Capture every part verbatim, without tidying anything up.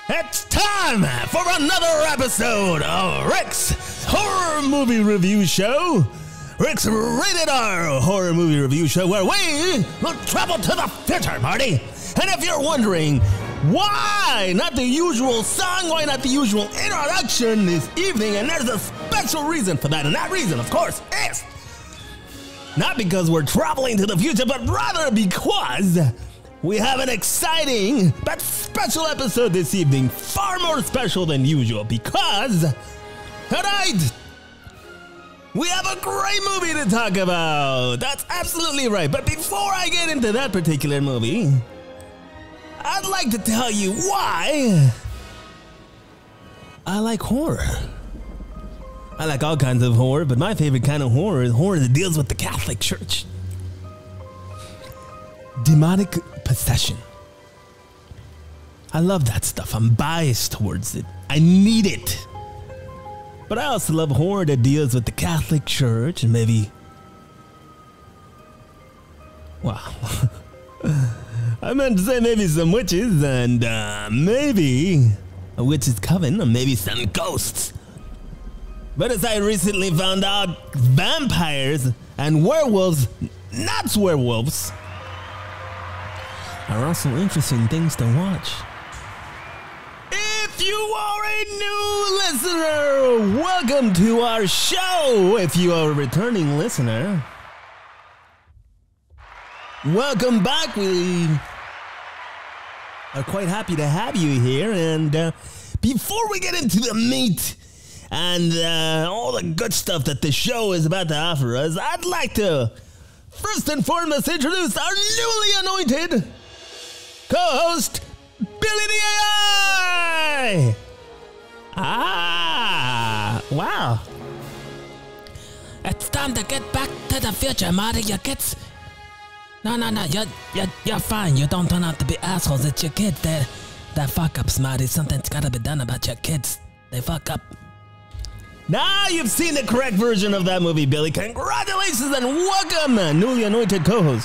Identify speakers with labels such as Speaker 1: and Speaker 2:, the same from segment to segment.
Speaker 1: It's time for another episode of Rick's Horror Movie Review Show. Rick's Rated R Horror Movie Review Show, where we will travel to the future, Marty. And if you're wondering why not the usual song, why not the usual introduction this evening, and there's a special reason for that, and that reason, of course, is not because we're traveling to the future, but rather because we have an exciting but special episode this evening, far more special than usual, because tonight we have a great movie to talk about. That's absolutely right. But before I get into that particular movie, I'd like to tell you why I like horror. I like all kinds of horror, but my favorite kind of horror is horror that deals with the Catholic Church. Demonic possession. I love that stuff. I'm biased towards it. I need it. But I also love horror that deals with the Catholic Church and maybe... Wow. I meant to say maybe some witches and uh, maybe a witch's coven or maybe some ghosts. But as I recently found out, vampires and werewolves, not werewolves, are also interesting things to watch. If you are a new listener, welcome to our show. If you are a returning listener, welcome back. We are quite happy to have you here. And uh, before we get into the meat and uh, all the good stuff that the show is about to offer us, I'd like to first and foremost introduce our newly anointed co-host, Billy the A I! Ah, wow.
Speaker 2: It's time to get back to the future, Marty. Your kids... No, no, no, you're, you're, you're fine. You don't turn out to be assholes. It's your kids. They're, they're fuck-ups, Marty. Something's gotta be done about your kids. They fuck up.
Speaker 1: Now you've seen the correct version of that movie, Billy. Congratulations and welcome, newly anointed co-host.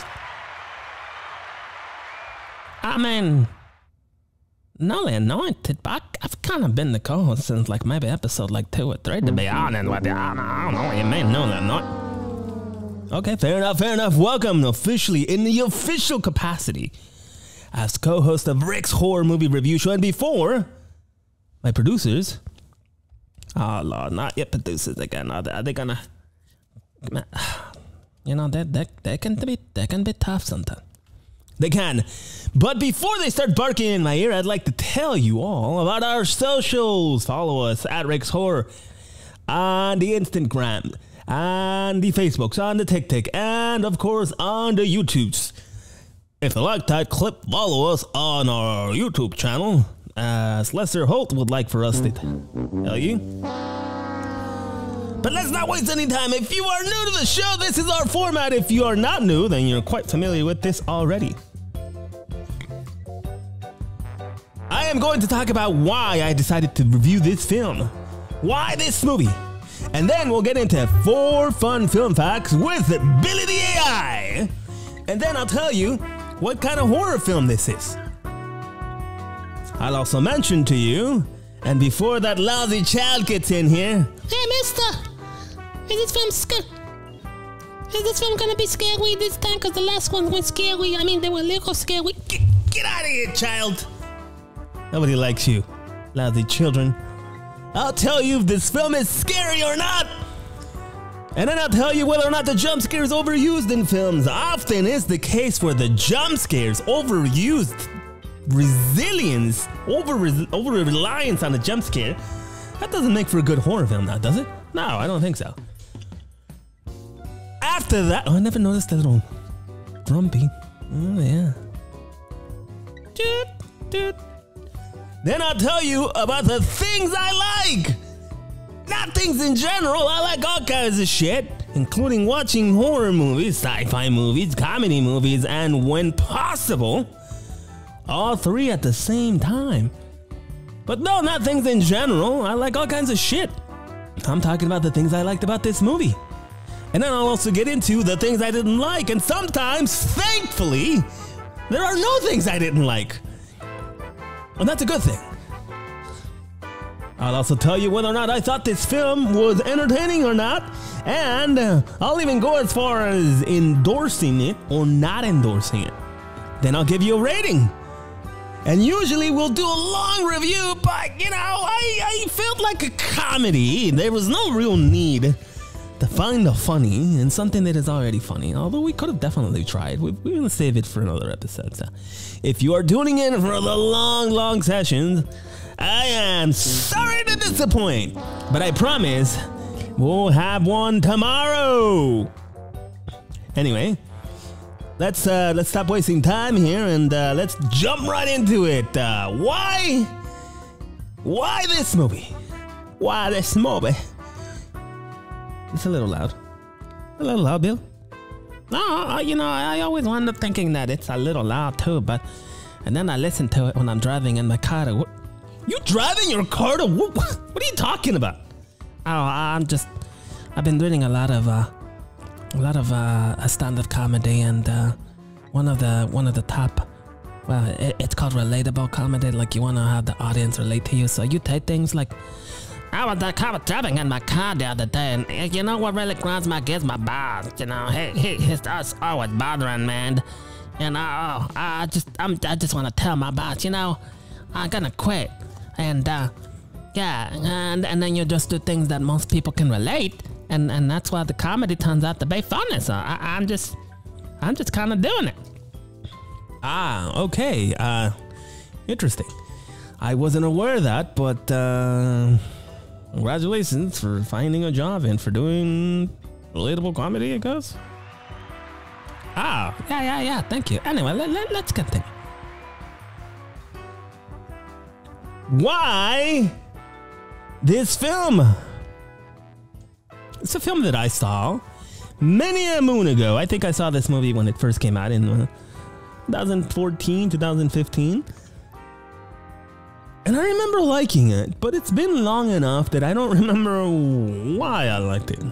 Speaker 2: I mean, newly anointed, but I've kind of been the co-host since like maybe episode like two or three, to be honest with you. I don't, I don't know what you mean, newly anointed.
Speaker 1: Okay, fair enough, fair enough. Welcome officially in the official capacity as co-host of Rick's Horror Movie Review Show. And before, my producers, oh Lord, not yet producers again. Are they, are they gonna,
Speaker 2: you know, they, they, they, can be, they can be tough sometimes.
Speaker 1: They can. But before they start barking in my ear, I'd like to tell you all about our socials. Follow us at Rick's Horror on the Instagram, on the Facebooks, on the TikTok, and of course on the YouTubes. If you like that clip, follow us on our YouTube channel, as Lester Holt would like for us to tell you. But let's not waste any time. If you are new to the show, this is our format. If you are not new, then you're quite familiar with this already. I am going to talk about why I decided to review this film. Why this movie? And then we'll get into four fun film facts with Billy the A I. And then I'll tell you what kind of horror film this is. I'll also mention to you, and before that lousy child gets in here...
Speaker 3: Hey, mister! Is this film scary? Is this film gonna be scary this time? Because the last one was scary. I mean, they were a little scary.
Speaker 1: Get, get out of here, child! Nobody likes you, lousy children. I'll tell you if this film is scary or not. And then I'll tell you whether or not the jump scare is overused in films. Often is the case where the jump scares overused resilience, over over reliance on a jump scare. That doesn't make for a good horror film now, does it? No, I don't think so. After that, oh, I never noticed that little drum beat. Oh yeah. Doot, doot. Then I'll tell you about the things I like. Not things in general. I like all kinds of shit, including watching horror movies, sci-fi movies, comedy movies, and when possible, all three at the same time. But no, not things in general. I like all kinds of shit. I'm talking about the things I liked about this movie. And then I'll also get into the things I didn't like. And sometimes, thankfully, there are no things I didn't like. And that's a good thing. I'll also tell you whether or not I thought this film was entertaining or not, and uh, I'll even go as far as endorsing it or not endorsing it. Then I'll give you a rating. And usually we'll do a long review, but you know, I, I felt like a comedy. There was no real need to find the funny in something that is already funny, although we could have definitely tried. We, we're going to save it for another episode. So if you are tuning in for the long, long sessions, I am sorry to disappoint, but I promise we'll have one tomorrow. Anyway, let's uh, let's stop wasting time here and uh, let's jump right into it. Uh, why? Why this movie? Why this movie? It's a little loud. A little loud, Bill. No, you know, I always wound up thinking that it's a little loud too, but and then I listen to it when I'm driving in my car. To, you driving your car to what? What are you talking about? Oh, I'm just. I've been reading a lot of uh, a lot of uh, stand-up comedy, and uh, one of the one of the top. Well, it, it's called relatable comedy. Like you want to have the audience relate to you, so you take things like. I was, uh, I was driving in my car the other day, and you know what really grinds my gears? My boss. You know, he, he, he's always bothering, man. You know, oh, I just, I'm, I just want to tell my boss, you know, I'm gonna quit. And uh, yeah, and and then you just do things that most people can relate, and and that's why the comedy turns out to be funny. So I, I'm just, I'm just kind of doing it. Ah, okay. Uh, interesting. I wasn't aware of that, but. Uh... Congratulations for finding a job and for doing relatable comedy, I guess. Ah, yeah, yeah, yeah. Thank you. Anyway, let, let, let's continue. Why this film? It's a film that I saw many a moon ago. I think I saw this movie when it first came out in uh, twenty fourteen, twenty fifteen. And I remember liking it, but it's been long enough that I don't remember why I liked it.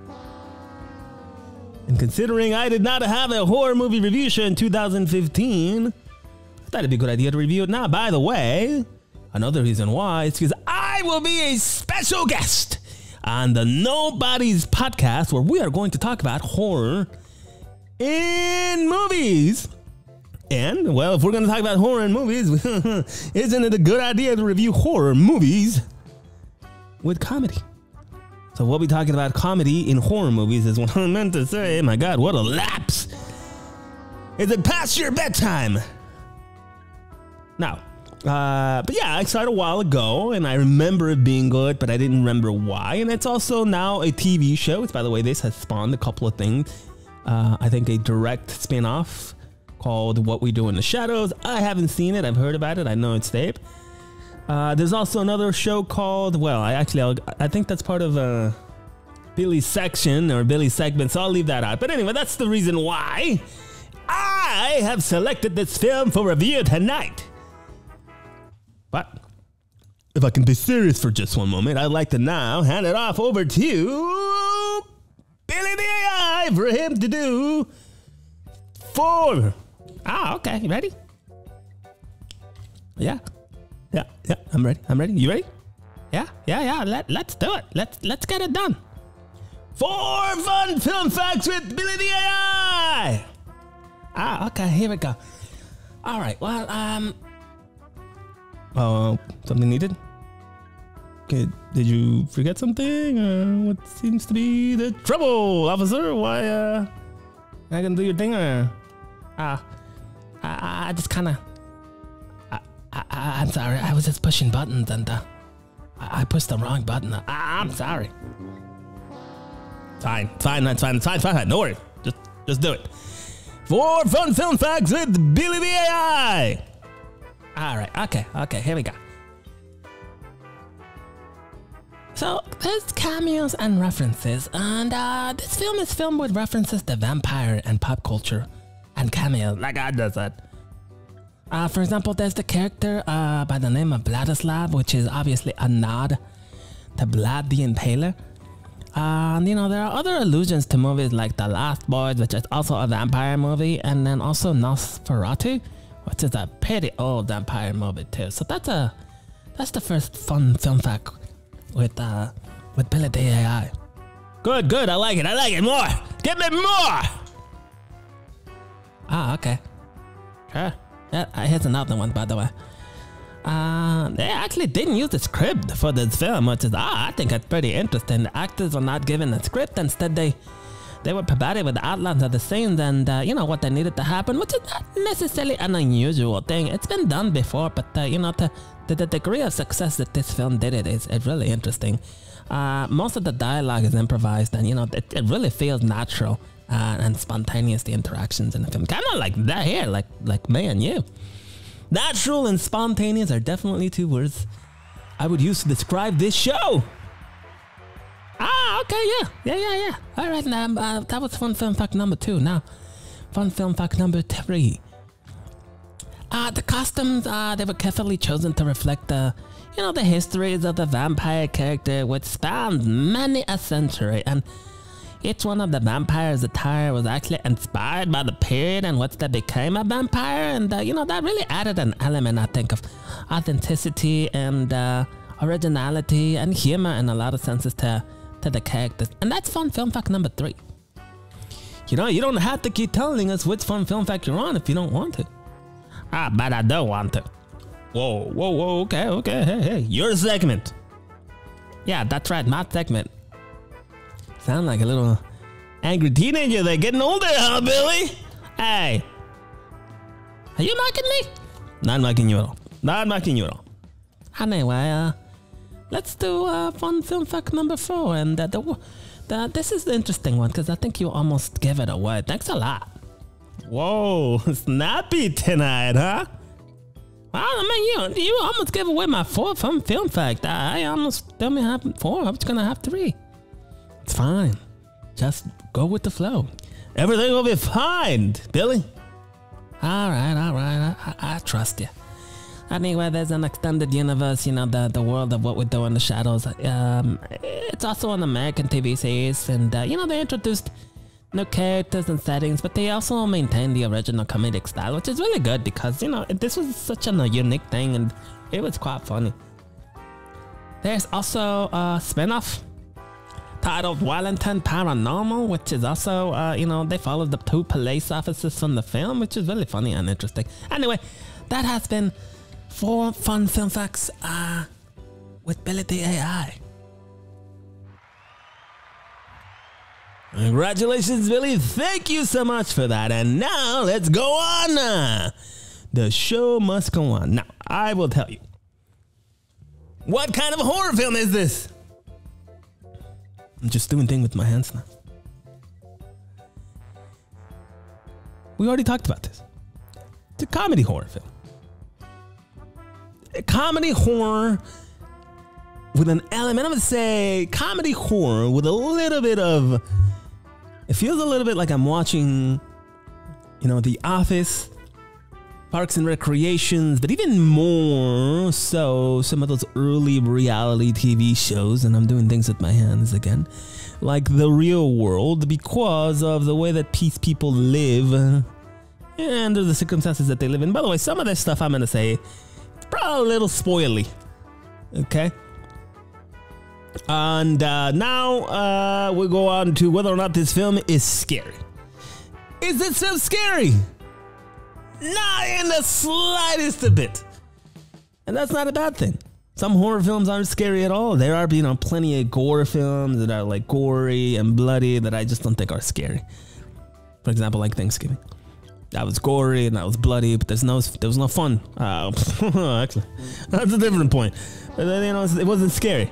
Speaker 1: And considering I did not have a horror movie review show in two thousand fifteen, I thought it'd be a good idea to review it now. By the way, another reason why is because I will be a special guest on the Nobody's podcast, where we are going to talk about horror in movies. And, well, if we're going to talk about horror in movies, isn't it a good idea to review horror movies with comedy? So we'll be talking about comedy in horror movies is what I meant to say. My God, what a lapse. Is it past your bedtime? Now, uh, but yeah, I saw it a while ago, and I remember it being good, but I didn't remember why. And it's also now a T V show. It's, by the way, this has spawned a couple of things. Uh, I think a direct spin-off called What We Do in the Shadows. I haven't seen it. I've heard about it. I know it's tape. Uh, there's also another show called, well, I actually, I'll, I think that's part of uh, Billy's section or Billy's segment, so I'll leave that out. But anyway, that's the reason why I have selected this film for review tonight. But if I can be serious for just one moment, I'd like to now hand it off over to Billy the A I for him to do four. Ah, okay. You ready? Yeah. Yeah, yeah. I'm ready. I'm ready. You ready? Yeah, yeah, yeah. Let, let's do it. Let's let's get it done. Four fun film facts with Billy the A I. Ah, okay. Here we go. All right. Well, um. Oh, uh, something needed? Okay. Did you forget something? Uh, what seems to be the trouble, officer? Why, uh, I can do your thing, or? Ah. Uh, I, I just kind of, I, I, I'm sorry, I was just pushing buttons and uh, I, I pushed the wrong button. I, I'm sorry. Fine, fine, that's fine, it's fine, fine, fine, no worries. Just, just do it. Four fun film facts with Billy the A I. All right, okay, okay, here we go. So there's cameos and references, and uh, this film is filmed with references to vampire and pop culture. And cameos, like I just said. Uh, for example, there's the character uh, by the name of Vladislav, which is obviously a nod to Vlad the Impaler. Uh, and, you know, there are other allusions to movies like The Lost Boys, which is also a vampire movie, and then also Nosferatu, which is a pretty old vampire movie too. So that's a
Speaker 2: That's the first fun film fact with uh with Billy the A I. Good, good. I like it. I like it more. Give me more. Ah, okay. Sure. Yeah, here's another one, by the way. Uh, they actually didn't use the script for this film, which is, ah, I think that's pretty interesting. The actors were not given a script. Instead, they they were provided with the outlines of the scenes and, uh, you know, what they needed to happen, which is not necessarily an unusual thing. It's been done before, but, uh, you know, to, to the degree of success that this film did it is it's really interesting. Uh, most of the dialogue is improvised and, you know, it, it really feels natural uh, and spontaneous, the interactions in the film. Kind of like that here, like, like me and you. Natural and spontaneous are definitely two words I would use to describe this show. Ah, okay, yeah, yeah, yeah, yeah. All right, now uh, that was fun film fact number two. Now, fun film fact number three. Uh, the costumes, uh, they were carefully chosen to reflect the, you know, the histories of the vampire character, which spans many a century, and each one of the vampires' attire was actually inspired by the period in which they became a vampire, and uh, you know, that really added an element, I think, of authenticity and uh, originality and humor in a lot of senses to to the characters. And that's fun film fact number three. You know, you don't have to keep telling us which fun film fact you're on if you don't want to. Ah, but I don't want to. Whoa, whoa, whoa, okay, okay, hey, hey, your segment. Yeah, that's right, my segment. Sound like a little angry teenager. They're getting older, huh, Billy? Hey, are you mocking me? Not mocking you at all. Not mocking you at all. Anyway, uh, let's do uh, fun film fact number four. And uh, the, the this is the interesting one because I think you almost gave it away. Thanks a lot. Whoa, snappy tonight, huh? Well, I mean, you you almost gave away my fourth fun film fact. I, I almost don't have four. I was gonna have three. It's fine. Just go with the flow. Everything will be fine, Billy. All right, all right. I, I, I trust you. Anyway, there's an extended universe, you know, the, the world of what we do in the shadows. Um, it's also an American T V series, and, uh, you know, they introduced new characters and settings, but they also maintain the original comedic style, which is really good because, you know, this was such a unique thing, and it was quite funny. There's also a spin-off titled Wellington Paranormal, which is also, uh, you know, they followed the two police officers from the film, which is really funny and interesting. Anyway, that has been four fun film facts uh, with Billy the A I. Congratulations, Billy. Thank you so much for that. And now let's go on. Uh, the show must go on. Now, I will tell you. What kind of horror film is this? I'm just doing things with my hands now. We already talked about this. It's a comedy horror film. A comedy horror with an element, I'm gonna say comedy horror with a little bit of, it feels a little bit like I'm watching, you know, The Office, Parks and Recreations, but even more so some of those early reality T V shows, and I'm doing things with my hands again, like The Real World, because of the way that peace people live and under the circumstances that they live in. By the way, some of this stuff I'm gonna say, it's probably a little spoily, okay? And uh, now uh, we'll go on to whether or not this film is scary. Is this film scary? Not in the slightest bit. And that's not a bad thing. Some horror films aren't scary at all. There are, you know, plenty of gore films that are like gory and bloody that I just don't think are scary. For example, like Thanksgiving. That was gory and that was bloody, but there's no, there was no fun. Uh, actually, that's a different point. But then, you know, it wasn't scary.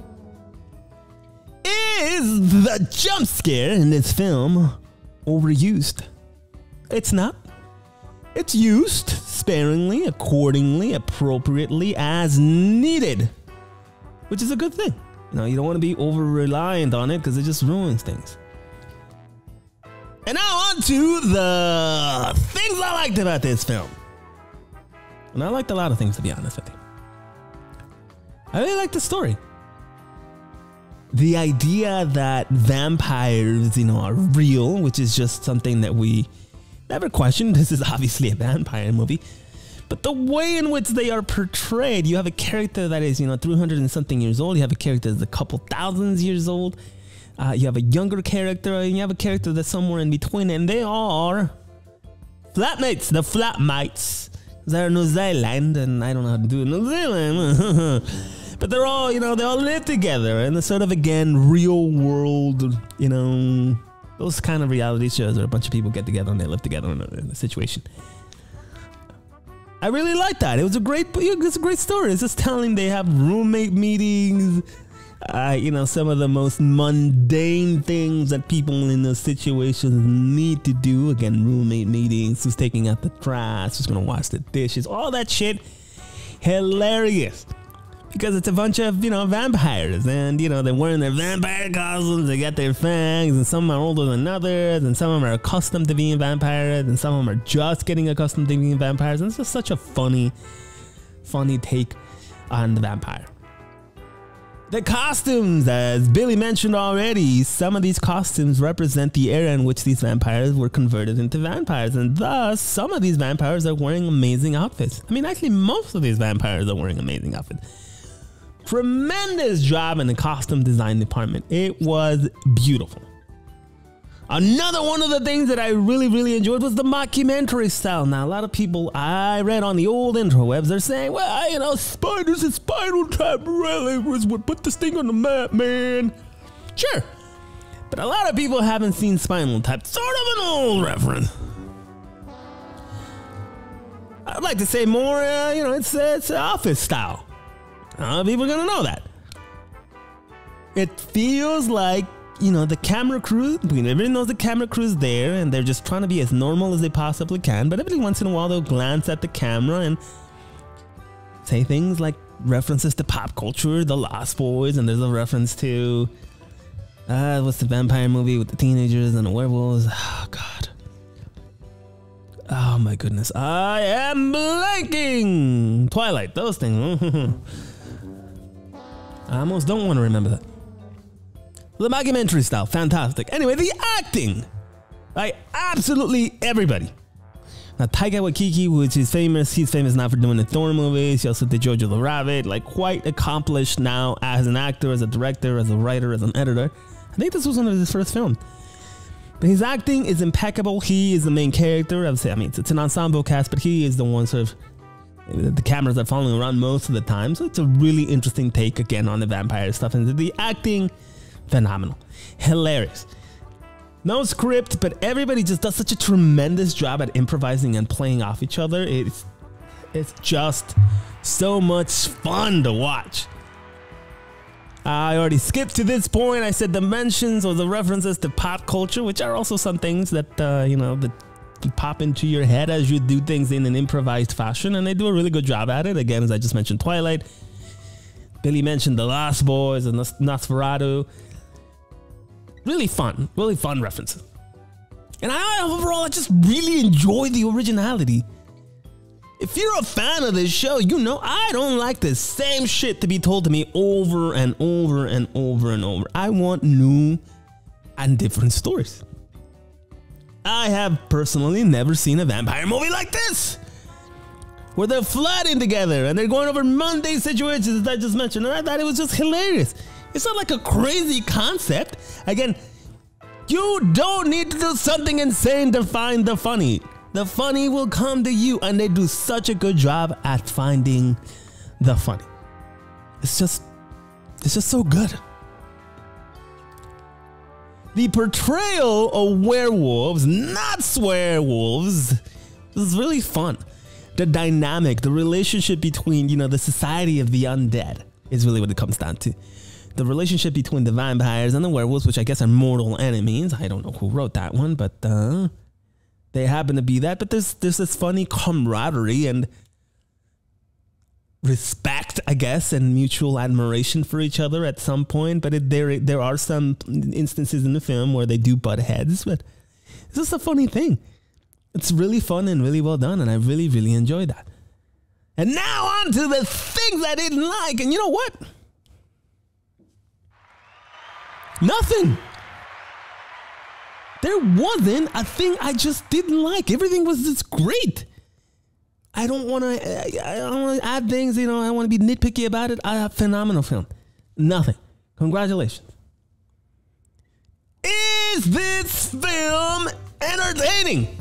Speaker 2: Is the jump scare in this film overused? It's not. It's used sparingly, accordingly, appropriately, as needed, which is a good thing. You know, you don't want to be over-reliant on it because it just ruins things. And now on to the things I liked about this film. And I liked a lot of things, to be honest with you. I really liked the story. The idea that vampires, you know, are real, which is just something that we never questioned. This is obviously a vampire movie. But
Speaker 1: but the way in which they are portrayed, you have a character that is, you know, three hundred and something years old. You have a character that's a couple thousands years old. Uh, you have a younger character, and you have a character that's somewhere in between, and they are flatmates, the flatmates. They're New Zealand, and I don't know how to do it in New Zealand. But they're all, you know, they all live together, and it's sort of, again, real world, you know, those kind of reality shows where a bunch of people get together and they live together in a, in a situation. I really like that. It was a great, it's a great story. It's just telling they have roommate meetings, uh, you know, some of the most mundane things that people in those situations need to do. Again, roommate meetings, who's taking out the trash, who's gonna wash the dishes, all that shit. Hilarious. Because it's a bunch of, you know, vampires, and, you know, they're wearing their vampire costumes, they got their fangs, and some are older than others, and some of them are accustomed to being vampires, and some of them are just getting accustomed to being vampires, and it's just such a funny, funny take on the vampire. The costumes, as Billy mentioned already, some of these costumes represent the era in which these vampires were converted into vampires, and thus, some of these vampires are wearing amazing outfits. I mean, actually, most of these vampires are wearing amazing outfits. Tremendous job in the costume design department. It was beautiful. Another one of the things that I really, really enjoyed was the mockumentary style. Now, a lot of people I read on the old interwebs, they're saying, well, you know, spiders and Spinal Tap really was what put this thing on the map, man. Sure. But a lot of people haven't seen Spinal Tap. Sort of an old reference. I'd like to say more, uh, you know, it's, uh, it's office style. Uh, people are gonna know that. It feels like, you know, the camera crew, everybody knows the camera crew's there, and they're just trying to be as normal as they possibly can, but every once in a while they'll glance at the camera and say things like references to pop culture, The Lost Boys, and there's a reference to, uh, what's the vampire movie with the teenagers and the werewolves? Oh, God. Oh, my goodness. I am blanking! Twilight, those things. I almost don't want to remember that. The mockumentary style, fantastic. Anyway, the acting. Like, absolutely everybody. Now, Taika Waititi, which is famous, he's famous now for doing the Thor movies. He also did Jojo the Rabbit. Like, quite accomplished now as an actor, as a director, as a writer, as an editor. I think this was one of his first films. But his acting is impeccable. He is the main character. I would say, I mean, it's, it's an ensemble cast, but he is the one sort of, the cameras are following around most of the time. So it's a really interesting take, again, on the vampire stuff. And the acting, phenomenal. Hilarious. No script, but everybody just does such a tremendous job at improvising and playing off each other. It's, it's just so much fun to watch. I already skipped to this point. I said the mentions or the references to pop culture, which are also some things that, uh, you know, that pop into your head as you do things in an improvised fashion, and they do a really good job at it. Again, as I just mentioned, Twilight. Billy mentioned The Lost Boys and Nosferatu. Really fun, really fun references. And I overall, I just really enjoy the originality. If you're a fan of this show, you know I don't like the same shit to be told to me over and over and over and over. I want new and different stories. I have personally never seen a vampire movie like this, where they're flooding together and they're going over mundane situations, as I just mentioned, and I thought it was just hilarious. It's not like a crazy concept. Again, you don't need to do something insane to find the funny. The funny will come to you, and they do such a good job at finding the funny. It's just, it's just so good. The portrayal of werewolves, not swearwolves, is really fun. The dynamic, the relationship between, you know, the society of the undead is really what it comes down to. The relationship between the vampires and the werewolves, which I guess are mortal enemies. I don't know who wrote that one, but uh, they happen to be that. But there's there's this funny camaraderie and respect, I guess, and mutual admiration for each other at some point. But it, there there are some instances in the film where they do butt heads, but it's just a funny thing. It's really fun and really well done, and I really, really enjoyed that. And now on to the things I didn't like. And you know what? Nothing. There wasn't a thing I just didn't like. Everything was just great. I don't want to. I don't want to add things. You know, I want to be nitpicky about it. I have phenomenal film. Nothing. Congratulations. Is this film entertaining?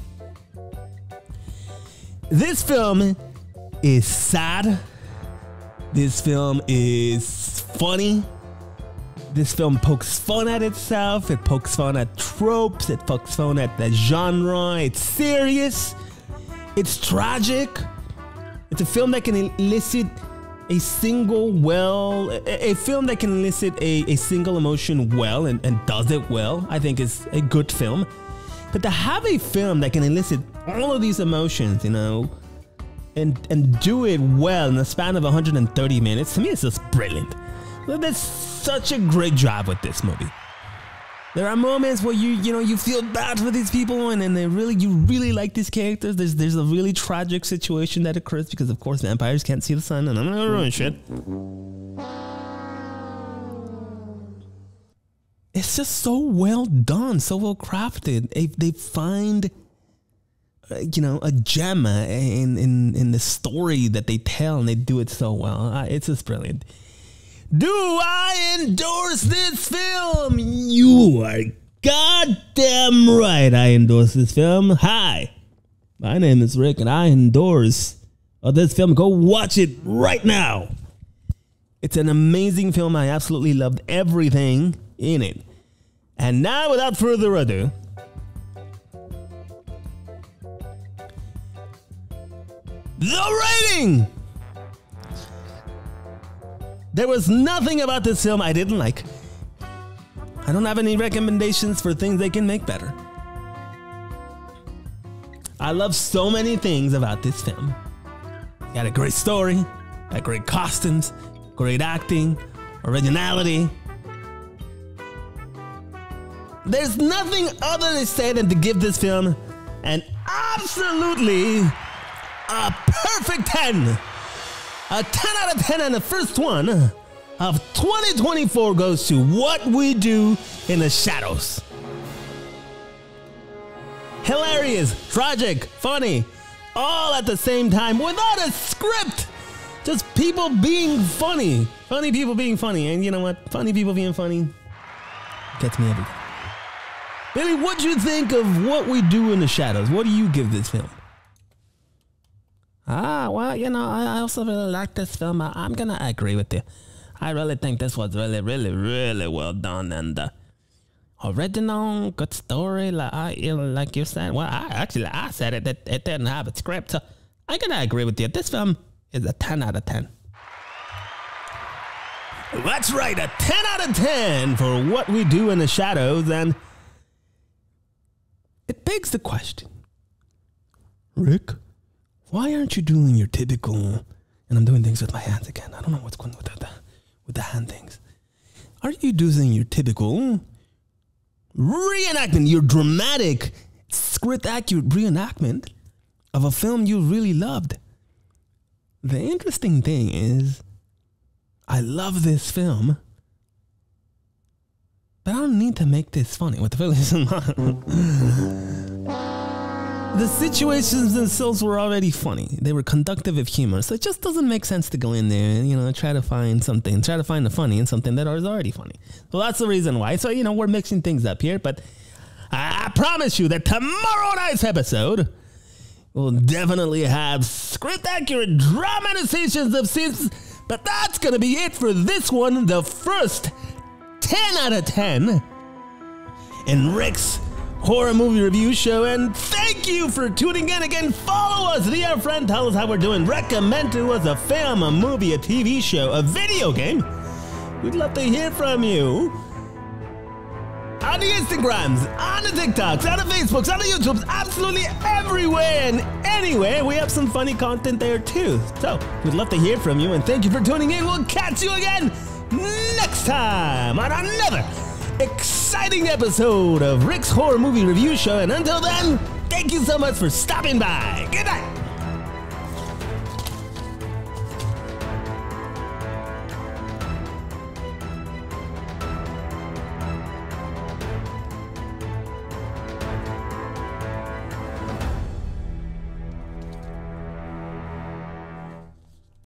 Speaker 1: This film is sad. This film is funny. This film pokes fun at itself. It pokes fun at tropes. It pokes fun at the genre. It's serious. It's tragic. It's a film that can elicit a single well, a, a film that can elicit a, a single emotion well and, and does it well, I think is a good film. But to have a film that can elicit all of these emotions, you know, and, and do it well in the span of one hundred thirty minutes, to me it's just brilliant. There's such a great job with this movie. There are moments where you you know you feel bad for these people, and then they really you really like these characters. There's there's a really tragic situation that occurs because of course vampires can't see the sun, and I'm not gonna ruin shit. It's just so well done, so well crafted. They they find uh, you know a gem in in in the story that they tell, and they do it so well. Uh, it's just brilliant. Do I endorse this film? You are goddamn right I endorse this film. Hi, my name is Rick and I endorse this film. Go watch it right now. It's an amazing film. I absolutely loved everything in it. And now, without further ado, the rating! There was nothing about this film I didn't like. I don't have any recommendations for things they can make better. I love so many things about this film. It had a great story, had great costumes, great acting, originality. There's nothing other to say than to give this film an absolutely a perfect ten. A ten out of ten, and the first one of twenty twenty-four goes to What We Do in the Shadows. Hilarious, tragic, funny, all at the same time without a script. Just people being funny. Funny people being funny. And you know what? Funny people being funny gets me every time. Billy, what do you think of What We Do in the Shadows? What do you give this film? Ah, well, you know, I also really like this film. I, I'm going to agree with you. I really think this was really, really, really well done. And uh, original, good story. Like, I, you know, like you said. Well, I actually, I said it, it, it didn't have a script. So I'm going to agree with you. This film is a ten out of ten. That's right, a ten out of ten for What We Do in the Shadows. And it begs the question, Rick, why aren't you doing your typical, and I'm doing things with my hands again. I don't know what's going on with the, with the hand things. Aren't you doing your typical reenactment, your dramatic, script accurate reenactment of a film you really loved? The interesting thing is, I love this film, but I don't need to make this funny. What the film is not. The situations themselves were already funny. They were conductive of humor. So it just doesn't make sense to go in there and, you know, try to find something, try to find the funny in something that is already funny. So that's the reason why. So, you know, we're mixing things up here. But I promise you that tomorrow night's episode will definitely have script-accurate dramatizations of scenes. But that's going to be it for this one. The first ten out of ten in Rick's horror movie review show. And thank you for tuning in again. Follow us, be our friend, tell us how we're doing, recommend to us a film, a movie, a T V show, a video game. We'd love to hear from you on the Instagrams, on the TikToks, on the Facebooks, on the YouTubes, absolutely everywhere and anywhere. We have some funny content there too. So we'd love to hear from you, and thank you for tuning in. We'll catch you again next time on another exciting episode of Rick's Horror Movie Review Show. And until then, thank you so much for stopping by. Good night.